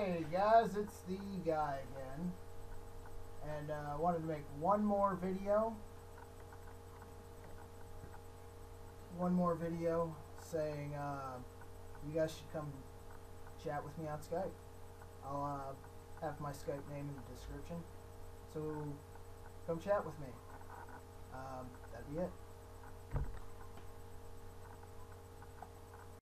Hey guys, it's the guy again, and I wanted to make one more video saying you guys should come chat with me on Skype. I'll have my Skype name in the description, so come chat with me. That'd be it.